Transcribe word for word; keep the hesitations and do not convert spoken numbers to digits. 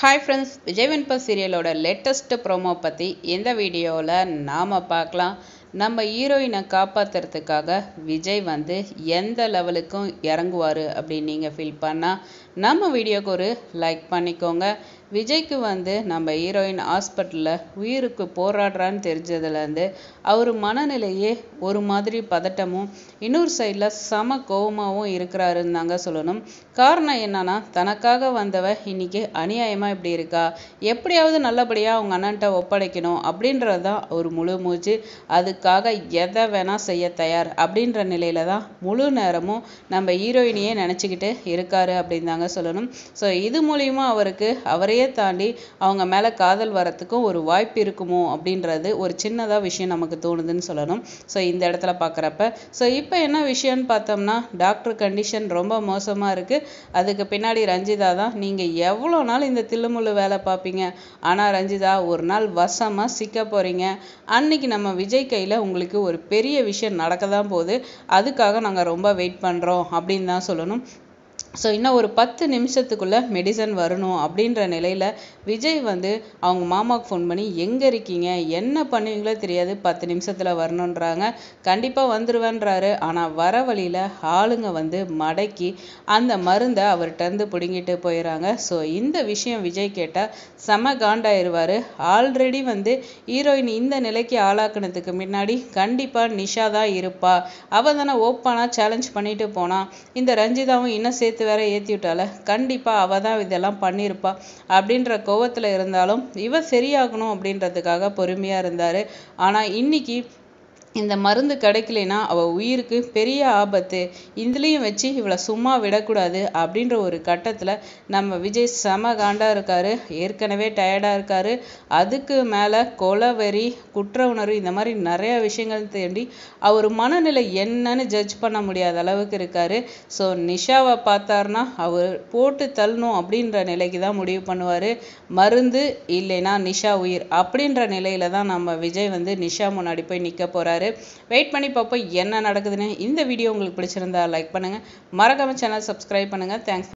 Hi friends, Vijay Venpa serial latest promo பத்தி இந்த வீடியோல நாம பார்க்கலாம். நம்ம ஹீரோயினை காப்பாத்துறதுக்காக விஜய் வந்து எந்த லெவலுக்கும் இறங்குவாரு அப்படின்னு நீங்க ஃபீல் பண்ணா நம்ம வீடியோக்கு ஒரு லைக் பண்ணிக்கோங்க. விஜய்க்கு வந்து நம்ம ஹீரோயின் ஹாஸ்பிட்டலில் உயிருக்கு போராடுறான்னு தெரிஞ்சதுலேருந்து அவர் மனநிலையே ஒரு மாதிரி பதட்டமும் இன்னொரு சைடில் சம கோபமாகவும் இருக்கிறாருன்னு தாங்க சொல்லணும். காரணம் என்னன்னா, தனக்காக வந்தவ இன்னைக்கு அநியாயமாக இப்படி இருக்கா, எப்படியாவது நல்லபடியாக அவங்க அண்ணன்ட்ட ஒப்படைக்கணும் அப்படின்றது தான் ஒரு முழு மூச்சு. அதுக்காக எதை வேணா செய்ய தயார் அப்படின்ற நிலையில தான் முழு நேரமும் நம்ம ஹீரோயினையே நினச்சிக்கிட்டு இருக்காரு அப்படின்னு தாங்க சொல்லணும். ஸோ இது மூலியமா அவருக்கு அவரையே தாண்டி அவங்க மேல காதல் வரத்துக்கும் ஒரு வாய்ப்பு இருக்குமோ அப்படின்றது ஒரு சின்னதா விஷயம் நமக்கு தோணுதுன்னு சொல்லணும். ஸோ இந்த இடத்துல பார்க்குறப்ப ஸோ இப்போ என்ன விஷயம்னு பார்த்தோம்னா, டாக்டர் கண்டிஷன் ரொம்ப மோசமா இருக்கு. அதுக்கு பின்னாடி ரஞ்சிதா தான். நீங்க எவ்வளோ நாள் இந்த தில்லுமுள்ளு வேலை பார்ப்பீங்க, ஆனா ரஞ்சிதா ஒரு நாள் வசமா சிக்க போறீங்க. அன்னைக்கு நம்ம விஜய் கையில உங்களுக்கு ஒரு பெரிய விஷயம் நடக்க தான் போகுது. அதுக்காக நாங்க ரொம்ப வெயிட் பண்றோம் அப்படின்னு தான் சொல்லணும். ஸோ இன்னும் ஒரு பத்து நிமிஷத்துக்குள்ளே மெடிசன் வரணும் அப்படின்ற நிலையில் விஜய் வந்து அவங்க மாமாவுக்கு ஃபோன் பண்ணி எங்கே இருக்கீங்க, என்ன பண்ணுவீங்களோ தெரியாது, பத்து நிமிஷத்தில் வரணுன்றாங்க. கண்டிப்பாக வந்துடுவேன்றாரு. ஆனால் வர வழியில் ஆளுங்க வந்து மடக்கி அந்த மருந்தை அவர்கிட்டருந்து பிடுங்கிட்டு போயிடறாங்க. ஸோ இந்த விஷயம் விஜய் கேட்டால் செம காண்டாயிருவார். ஆல்ரெடி வந்து ஹீரோயின் இந்த நிலைக்கு ஆளாக்குனதுக்கு முன்னாடி கண்டிப்பாக நிஷா தான் இருப்பா, அவள் தானே ஓப்பனாக சேலஞ்ச் பண்ணிட்டு போனா, இந்த ரஞ்சிதாவும் இன்னும் சேர்த்து வேற ஏத்தி விட்டால, கண்டிப்பா அவ தான் இதெல்லாம் பண்ணிருப்பா அப்படின்ற கோவத்துல இருந்தாலும் இவ சரியாகணும் அப்படின்றதுக்காக பொறுமையா இருந்தாரு. ஆனா இன்னைக்கு இந்த மருந்து கிடைக்கலைன்னா அவ உயிருக்கு பெரிய ஆபத்து, இதுலயும் வச்சு இவளை சும்மா விடக்கூடாது அப்படின்ற ஒரு கட்டத்துல நம்ம விஜய் செம காண்டா இருக்காரு. ஏற்கனவே டயர்டா இருக்காரு. அதுக்கு மேல கொலவெறி, குற்ற உணர்வு, இந்த மாதிரி நிறைய விஷயங்கள் தேடி அவர் மனநிலை என்னன்னு ஜட்ஜ் பண்ண முடியாத அளவுக்கு இருக்காரு. ஸோ நிஷாவை பார்த்தாருன்னா அவர் போட்டு தள்ளணும் அப்படின்ற நிலைக்கு தான் முடிவு பண்ணுவாரு. மருந்து இல்லைன்னா நிஷா உயிர் அப்படின்ற நிலையில தான் நம்ம விஜய் வந்து நிஷா முன்னாடி போய் நிக்க போறாரு. வெயிட் பண்ணி பார்ப்போம் என்ன நடக்குதுன்னு. இந்த வீடியோ உங்களுக்கு பிடிச்சிருந்தா லைக் பண்ணுங்க, மறக்காம சேனல் சப்ஸ்கிரைப் பண்ணுங்க. தேங்க்ஸ்.